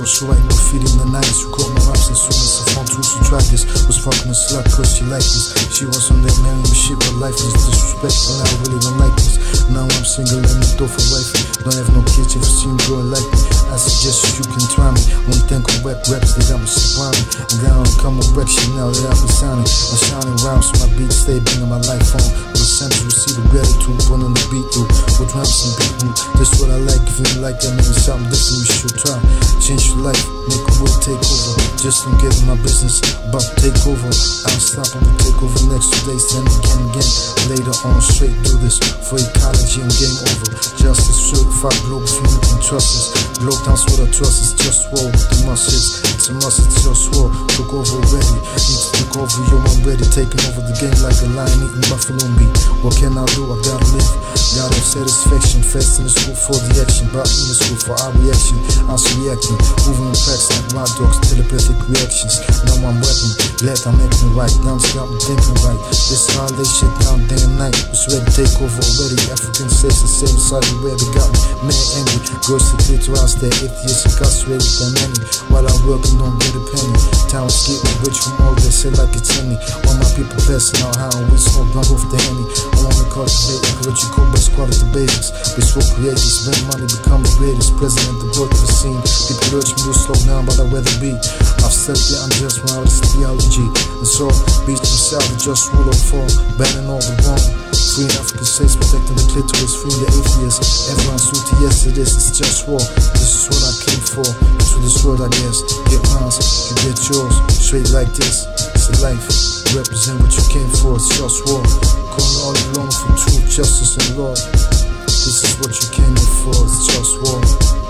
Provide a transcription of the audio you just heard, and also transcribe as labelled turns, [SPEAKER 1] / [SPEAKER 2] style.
[SPEAKER 1] girls who ain't no feeding the nights. Who caught my raps as soon as I found two who tried this. Was fucking a slut cause she liked this. She was on that marrying me shit, but life is disrespectful. I really don't like this. Now I'm single and I'm door for wifey. Don't have no kids if you see me growing like me. I suggest you can try me. One thing on wet raps, they got me surrounded. I'm down on come with shit now that I be sounding. I'm shining rhymes so my beats stay bringing my life on. With a sense to receive the gratitude, put on the beat through. With drums and beat through. That's what I like. If you don't like that, maybe something different you should try. Change your life, make a world take over. Just don't get in my business, about to take over. Unstoppable take over next 2 days, then again. Later on, straight do this for ecology and game over. Justice certified global feeling and trust us. Globe dance with our trust is just war with the muscles. It's a must, it's just war. Took over already, need to take over, yo, I'm ready. Taking over the game like a lion eating buffalo meat. What can I do? I gotta live. Gotta have satisfaction. Fast in the school for the action. Brought me to school for our reaction. I was reacting, moving in packs like my dogs, telepathic reactions. Now I'm rapping, glad I'm acting right. Now I'm got me thinking right. This how they shit down day and night. It's ready to take over already. African states the same side where they got me. Man angry, girls to clear to us, they're atheists, incarcerated than many. While I work and don't get a penny. Town is getting rich from all they say like it's any. While my people passing out how we smoke drunk off the Henny. I wanna cultivate ecological best quality basics. Peaceful creators, spend money, become the greatest. President, the growth of the scene. People urge me to slow down, but I'd rather be. I've said yeah, I'm just one out of theology. And so, beach themselves, just rule of fall, banning all the wrong. Free African states, protecting the clitoris, free the atheists. Everyone's suited, yes it is, it's just war. This is what I came for, into this world I guess. Get mine, you get yours, straight like this. It's a life, represent what you came for, it's just war. Calling all along for truth, justice and law. This is what you came here for, it's just war.